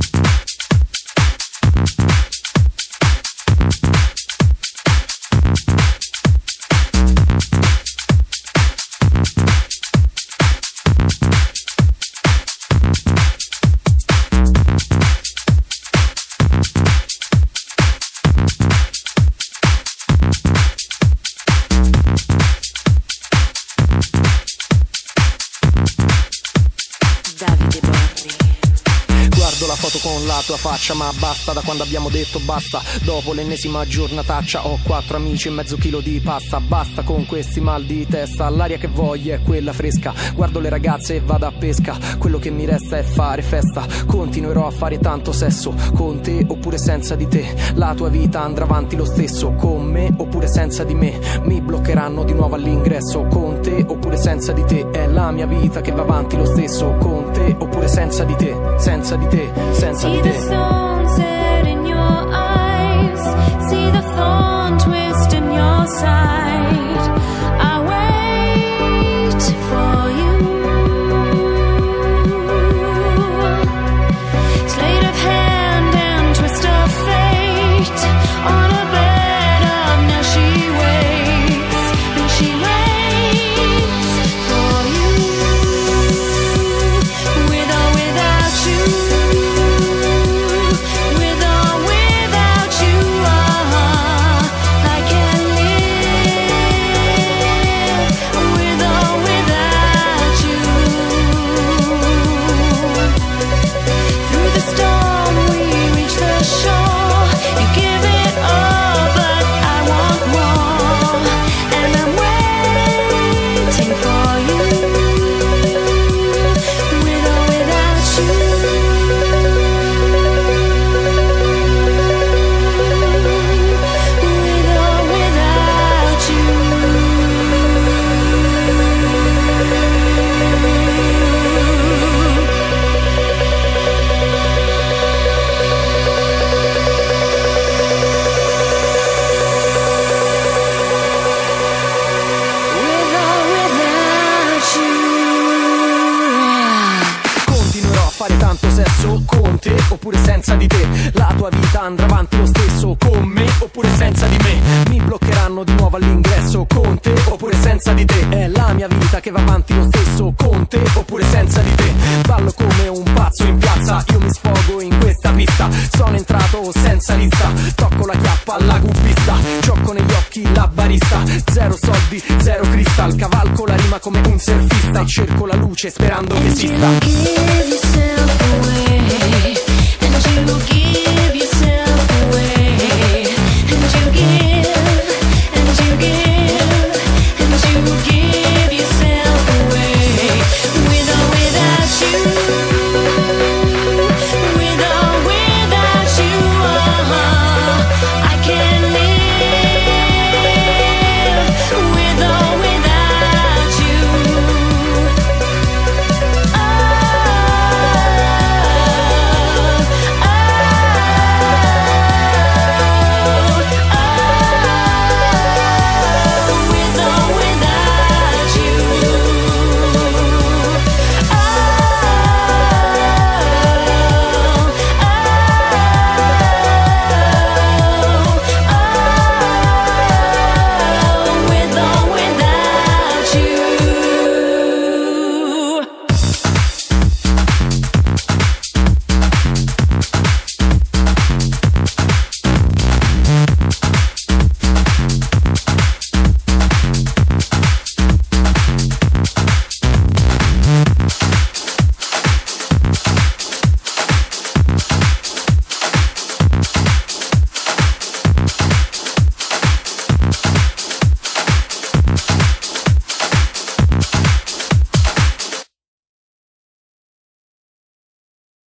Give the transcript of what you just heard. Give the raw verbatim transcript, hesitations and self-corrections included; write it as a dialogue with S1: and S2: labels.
S1: Con la tua faccia, ma basta, da quando abbiamo detto basta. Dopo l'ennesima giornataccia ho quattro amici e mezzo chilo di pasta. Basta con questi mal di testa, l'aria che voglio è quella fresca. Guardo le ragazze e vado a pesca, quello che mi resta è fare festa. Continuerò a fare tanto sesso, con te oppure senza di te. La tua vita andrà avanti lo stesso, con me oppure senza di me. Mi bloccheranno di nuovo all'ingresso, con te oppure senza di te. È la mia vita che va avanti lo stesso, con te oppure senza di te. Senza di te, senza
S2: See the sunset in your eyes, see the thorn twist in your side. I wait for you. Sleight of hand and twist of fate. On a bed of now she waits, and she waits for you. With or without you.
S1: Oppure senza di te, la tua vita andrà avanti lo stesso, con me oppure senza di me. Mi bloccheranno di nuovo all'ingresso, con te oppure senza di te. È la mia vita che va avanti lo stesso, con te oppure senza di te. Ballo come un pazzo in piazza, io mi sfogo in questa pista. Sono entrato senza lista, tocco la chiappa alla cubista. Gioco negli occhi la barista, zero soldi, zero cristal. Cavalco la rima come un surfista e cerco la luce sperando che esista.